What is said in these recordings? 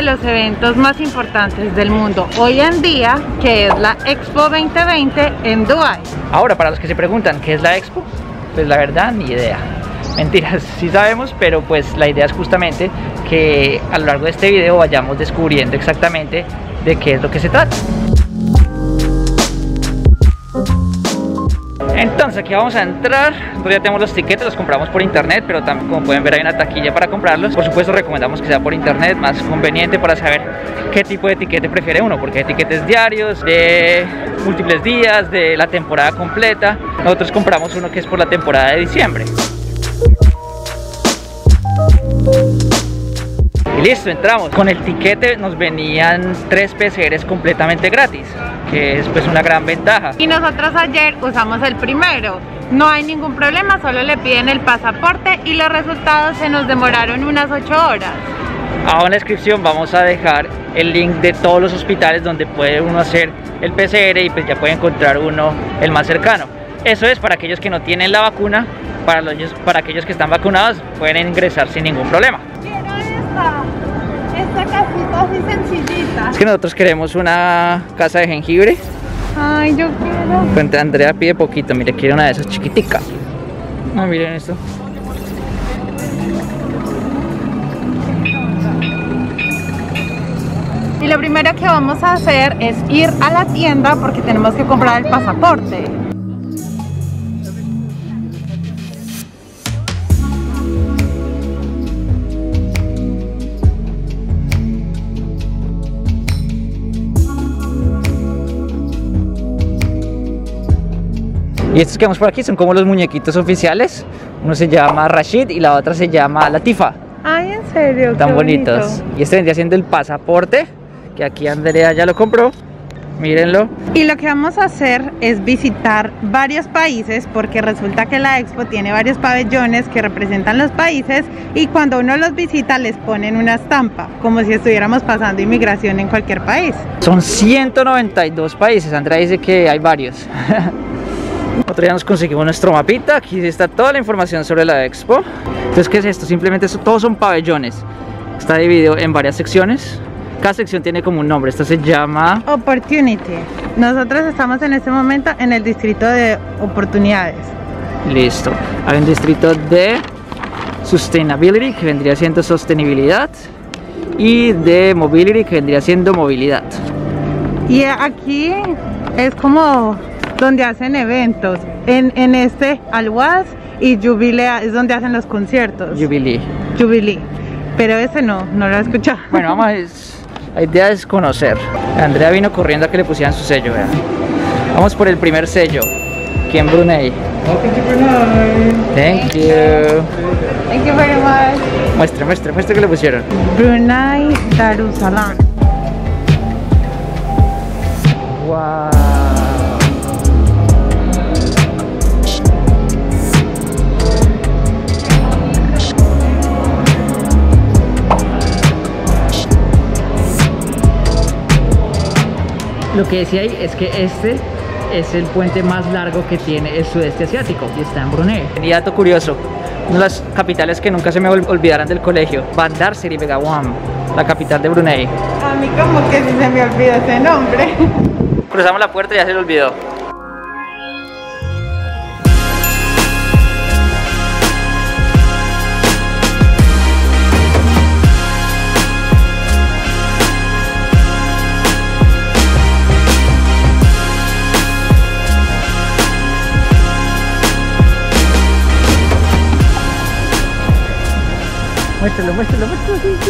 los eventos más importantes del mundo hoy en día, que es la Expo 2020 en Dubái. Ahora, para los que se preguntan qué es la Expo, pues la verdad ni idea. Mentiras, sí sabemos, pero pues la idea es justamente que a lo largo de este video vayamos descubriendo exactamente de qué es lo que se trata. Entonces aquí vamos a entrar. Nosotros ya tenemos los tiquetes, los compramos por internet, pero también, como pueden ver, hay una taquilla para comprarlos. Por supuesto recomendamos que sea por internet, más conveniente para saber qué tipo de tiquete prefiere uno, porque hay tiquetes diarios, de múltiples días, de la temporada completa. Nosotros compramos uno que es por la temporada de diciembre. Y listo, entramos. Con el tiquete nos venían 3 PCRs completamente gratis, que es pues una gran ventaja. Y nosotros ayer usamos el primero. No hay ningún problema, solo le piden el pasaporte y los resultados se nos demoraron unas 8 horas. Abajo en la descripción vamos a dejar el link de todos los hospitales donde puede uno hacer el PCR y pues ya puede encontrar uno el más cercano. Eso es para aquellos que no tienen la vacuna. Para aquellos que están vacunados pueden ingresar sin ningún problema. Esta casita así sencillita. Es que nosotros queremos una casa de jengibre. Ay, yo quiero. Pues Andrea pide poquito, mire, quiere una de esas chiquiticas. No, miren esto. Y lo primero que vamos a hacer es ir a la tienda porque tenemos que comprar el pasaporte. Y estos que vemos por aquí son como los muñequitos oficiales. Uno se llama Rashid y la otra se llama Latifa. Ay, en serio, tan qué bonitos. bonito. Y este vendría siendo el pasaporte, que aquí Andrea ya lo compró. Mírenlo. Y lo que vamos a hacer es visitar varios países, porque resulta que la Expo tiene varios pabellones que representan los países, y cuando uno los visita les ponen una estampa, como si estuviéramos pasando inmigración en cualquier país. Son 192 países, Andrea dice que hay varios. Nosotros ya nos conseguimos nuestro mapita. Aquí está toda la información sobre la Expo. Entonces, ¿qué es esto? Simplemente todos son pabellones. Está dividido en varias secciones. Cada sección tiene como un nombre. Esta se llama Opportunity. Nosotros estamos en este momento en el distrito de oportunidades. Listo. Hay un distrito de Sustainability, que vendría siendo sostenibilidad, y de Mobility, que vendría siendo movilidad. Y aquí es como donde hacen eventos. En este Al-Was y Jubilee es donde hacen los conciertos. Jubilee. Pero ese no lo he escuchado. Bueno, vamos a... La idea es conocer. Andrea vino corriendo a que le pusieran su sello, vean. Vamos por el primer sello, aquí en Brunei. Thank you. Thank you very much. Muestre que le pusieron. Brunei Darussalam. Wow. Lo que decía ahí es que este es el puente más largo que tiene el sudeste asiático y está en Brunei. Y dato curioso, una de las capitales que nunca se me olvidarán del colegio, Bandar Seri Begawan, la capital de Brunei. A mí como que sí se me olvidó ese nombre. Cruzamos la puerta y ya se le olvidó. Muéstralo, sí.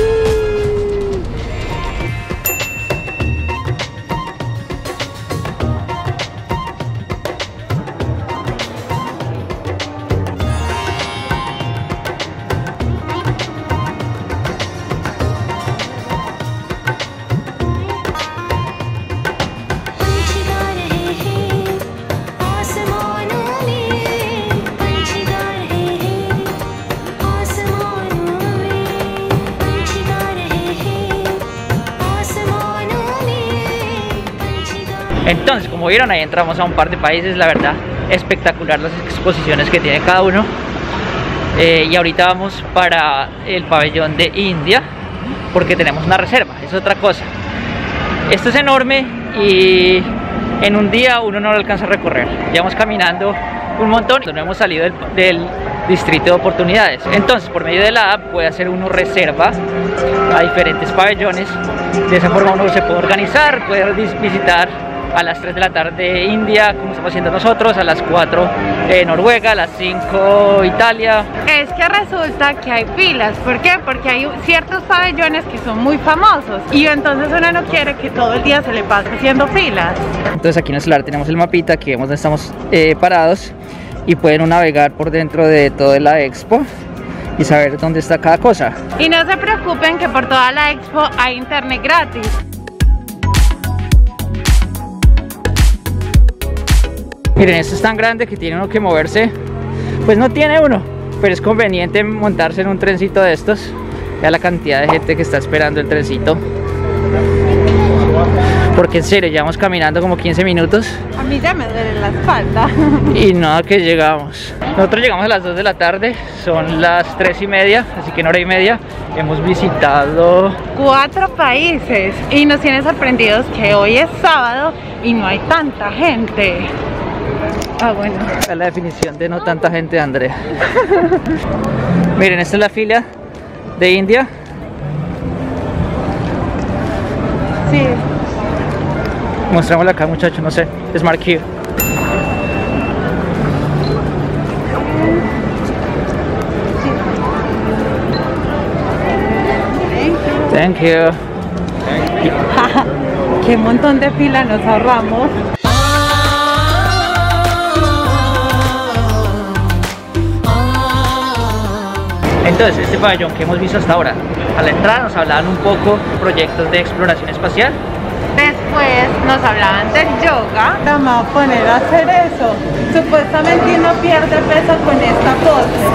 Entonces, como vieron, ahí entramos a un par de países, la verdad, espectacular las exposiciones que tiene cada uno. Y ahorita vamos para el pabellón de India. porque tenemos una reserva, es otra cosa. Esto es enorme y en un día uno no lo alcanza a recorrer. Llevamos caminando un montón, no hemos salido del distrito de oportunidades. Entonces, por medio de la app puede hacer uno reserva a diferentes pabellones. De esa forma uno se puede organizar, puede visitar a las 3 de la tarde India, como estamos haciendo nosotros, a las 4 Noruega, a las 5 Italia. Es que resulta que hay filas. ¿Por qué? Porque hay ciertos pabellones que son muy famosos y entonces uno no quiere que todo el día se le pase haciendo filas. Entonces aquí en el celular tenemos el mapita, aquí vemos dónde estamos parados y pueden uno navegar por dentro de toda la expo y saber dónde está cada cosa. Y no se preocupen que por toda la expo hay internet gratis. Miren, esto es tan grande que tiene uno que moverse. Pues no tiene uno, pero es conveniente montarse en un trencito de estos. Vea la cantidad de gente que está esperando el trencito. Porque en serio, llevamos caminando como 15 minutos. A mí ya me duele la espalda. Y nada que llegamos. Nosotros llegamos a las 2 de la tarde, son las 3:30, así que en hora y media hemos visitado 4 países. Y nos tiene sorprendidos que hoy es sábado y no hay tanta gente. Ah, bueno. Es la definición de no tanta gente, Andrea. Miren, esta es la fila de India. Sí. Mostrámosla acá, muchachos, no sé. Smart Q. Thank you. Qué montón de fila nos ahorramos. Entonces, este pabellón que hemos visto hasta ahora, a la entrada nos hablaban un poco de proyectos de exploración espacial. Después nos hablaban del yoga. Vamos a poner a hacer eso. Supuestamente uno pierde peso con esta pose.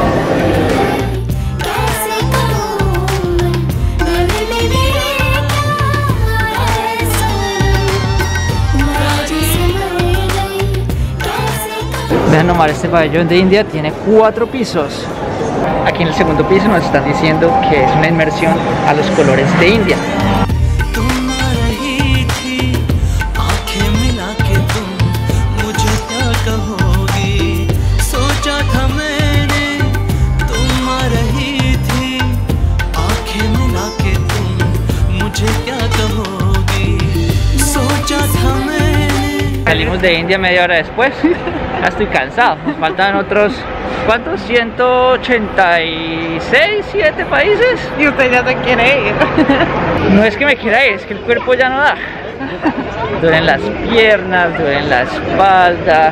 Vean nomás, este pabellón de India tiene 4 pisos. Aquí en el segundo piso nos están diciendo que es una inmersión a los colores de India. Salimos de India media hora después. Ya estoy cansado. Nos faltan otros, ¿cuántos? 186, 7 países. Y usted ya se quiere ir. No es que me quiera ir, es que el cuerpo ya no da. Duelen las piernas, duelen la espalda.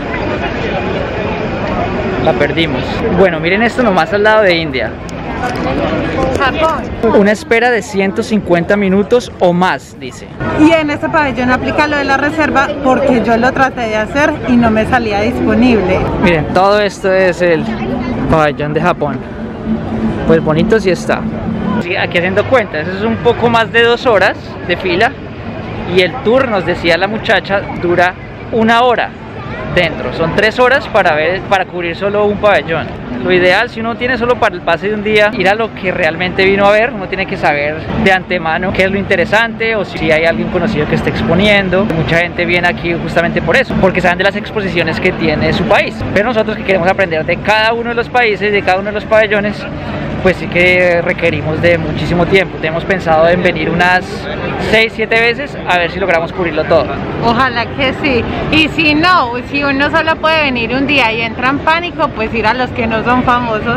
La perdimos. Bueno, miren esto nomás al lado de India. Japón. Una espera de 150 minutos o más, dice. Y en este pabellón aplica lo de la reserva porque yo lo traté de hacer y no me salía disponible. Miren, todo esto es el pabellón de Japón. Pues bonito sí está. Sí, aquí haciendo cuentas, eso es un poco más de 2 horas de fila. Y el tour, nos decía la muchacha, dura 1 hora dentro. Son 3 horas para cubrir solo un pabellón. Lo ideal, si uno tiene solo para el pase de un día, ir a lo que realmente vino a ver. Uno tiene que saber de antemano qué es lo interesante o si hay alguien conocido que esté exponiendo. Mucha gente viene aquí justamente por eso, porque saben de las exposiciones que tiene su país. Pero nosotros que queremos aprender de cada uno de los países, de cada uno de los pabellones, pues sí que requerimos de muchísimo tiempo. Tenemos pensado en venir unas 6-7 veces a ver si logramos cubrirlo todo. Ojalá que sí. Y si no, si uno solo puede venir un día y entra en pánico, pues ir a los que no son famosos.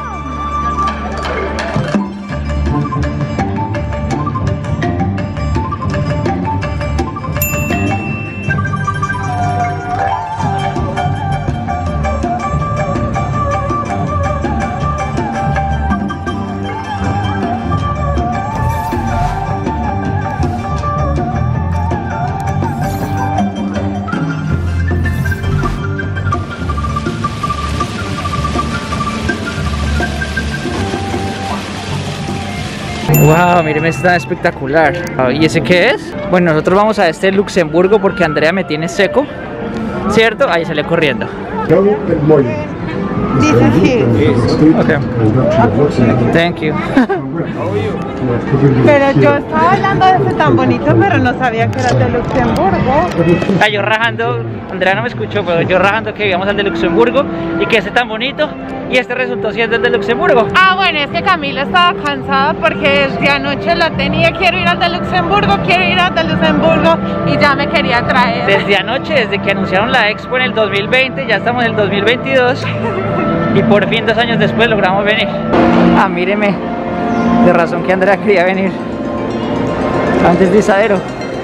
Wow, miren, está espectacular. ¿Y ese qué es? Bueno, nosotros vamos a este Luxemburgo porque Andrea me tiene seco, ¿cierto? Ahí sale corriendo. Dice sí. Okay. Thank you. Pero yo estaba hablando de ese tan bonito, pero no sabía que era de Luxemburgo. Yo rajando, Andrea no me escuchó, pero yo rajando que íbamos al de Luxemburgo y que ese tan bonito, y este resultó siendo el de Luxemburgo. Ah, bueno, es que Camilo estaba cansado porque desde anoche lo tenía, quiero ir al de Luxemburgo, y ya me quería traer. Desde anoche, desde que anunciaron la expo en el 2020, ya estamos en el 2022 y por fin 2 años después logramos venir. Ah, míreme, de razón que Andrea quería venir antes de Isadero.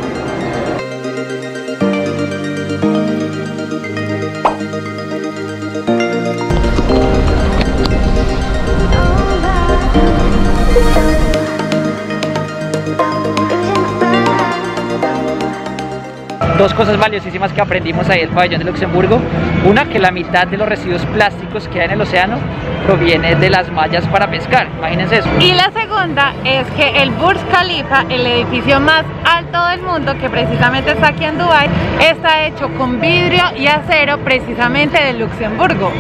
Dos cosas valiosísimas que aprendimos ahí en el pabellón de Luxemburgo. Una, que la mitad de los residuos plásticos que hay en el océano proviene de las mallas para pescar, imagínense eso. Y la segunda es que el Burj Khalifa, el edificio más alto del mundo, que precisamente está aquí en Dubái, está hecho con vidrio y acero precisamente de Luxemburgo.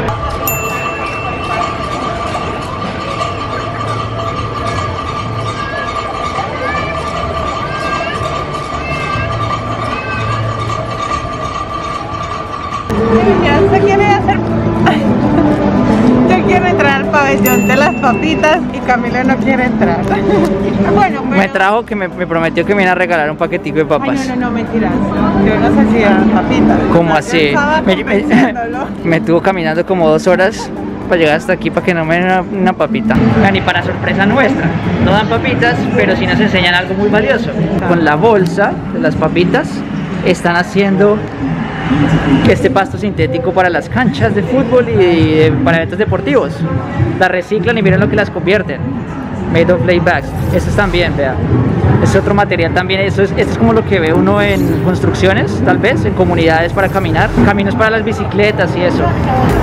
Ya se quiere hacer. Yo quiero entrar al pabellón de las papitas y Camilo no quiere entrar. Bueno, pero... Me trajo que me prometió que me iba a regalar un paquetico de papas. Ay, no, mentiras. Yo no sé si eran papitas. ¿Cómo así? Me tuvo caminando como 2 horas para llegar hasta aquí para que no me den una papita. Y para sorpresa nuestra, no dan papitas, pero sí nos enseñan algo muy valioso. Con la bolsa de las papitas están haciendo este pasto sintético para las canchas de fútbol y para eventos deportivos. La reciclan y miren lo que las convierten. Made of laybags. Estos también, vea. Es otro material también. Esto es como lo que ve uno en construcciones, tal vez, en comunidades para caminar. Caminos para las bicicletas y eso.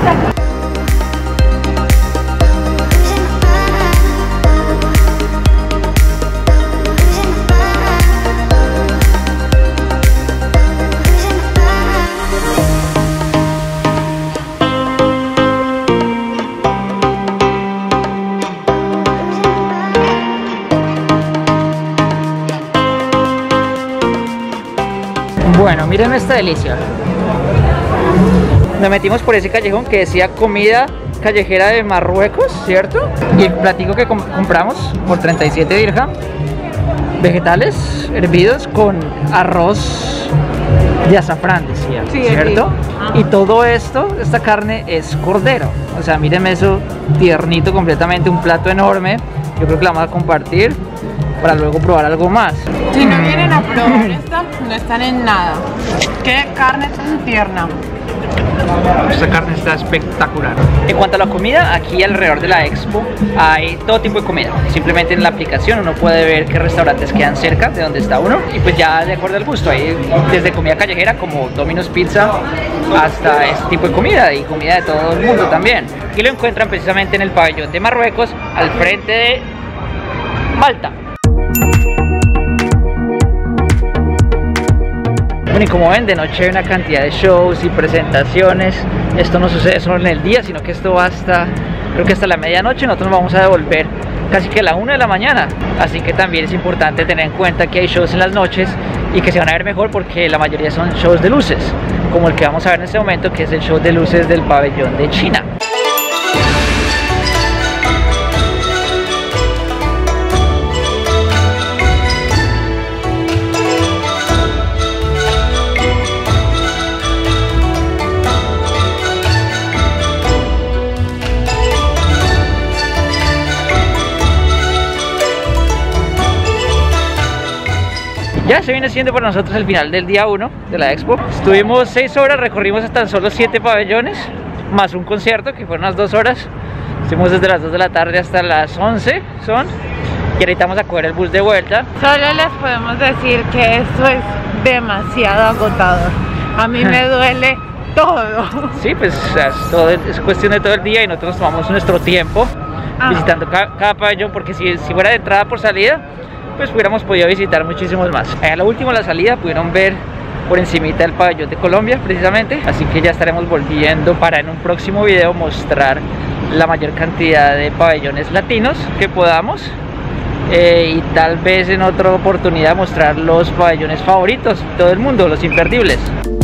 Bueno, miren esta delicia. Nos metimos por ese callejón que decía comida callejera de Marruecos, ¿cierto? Y el platico que compramos por 37 dirham, vegetales hervidos con arroz de azafrán, decía, sí, ¿cierto? Sí. Y todo esto, esta carne es cordero. O sea, mírenme eso, tiernito completamente, un plato enorme. Yo creo que la vamos a compartir para luego probar algo más. Si no vienen a probar esta, no están en nada. Qué carne tan tierna. Esta carne está espectacular. En cuanto a la comida, aquí alrededor de la expo hay todo tipo de comida. Simplemente en la aplicación uno puede ver qué restaurantes quedan cerca de donde está uno y pues ya de acuerdo al gusto. Hay desde comida callejera como Domino's Pizza hasta este tipo de comida y comida de todo el mundo también. Aquí lo encuentran precisamente en el pabellón de Marruecos, al frente de Malta. Y como ven, de noche hay una cantidad de shows y presentaciones. Esto no sucede solo en el día, sino que esto va hasta, creo que hasta la medianoche. Nosotros nos vamos a devolver casi que a la 1 de la mañana. Así que también es importante tener en cuenta que hay shows en las noches y que se van a ver mejor porque la mayoría son shows de luces, como el que vamos a ver en este momento, que es el show de luces del pabellón de China. Ya se viene siendo para nosotros el final del día 1 de la expo. Estuvimos 6 horas, recorrimos hasta solo 7 pabellones, más un concierto que fueron unas 2 horas. Estuvimos desde las 2 de la tarde hasta las 11 son. Y ahorita vamos a coger el bus de vuelta. Solo les podemos decir que esto es demasiado agotador. A mí me duele todo. Sí, pues es cuestión de todo el día y nosotros tomamos nuestro tiempo visitando cada pabellón, porque si fuera de entrada por salida, pues hubiéramos podido visitar muchísimos más. A lo último, la salida, pudieron ver por encimita del pabellón de Colombia precisamente, así que ya estaremos volviendo para en un próximo video mostrar la mayor cantidad de pabellones latinos que podamos, y tal vez en otra oportunidad mostrar los pabellones favoritos de todo el mundo, los imperdibles.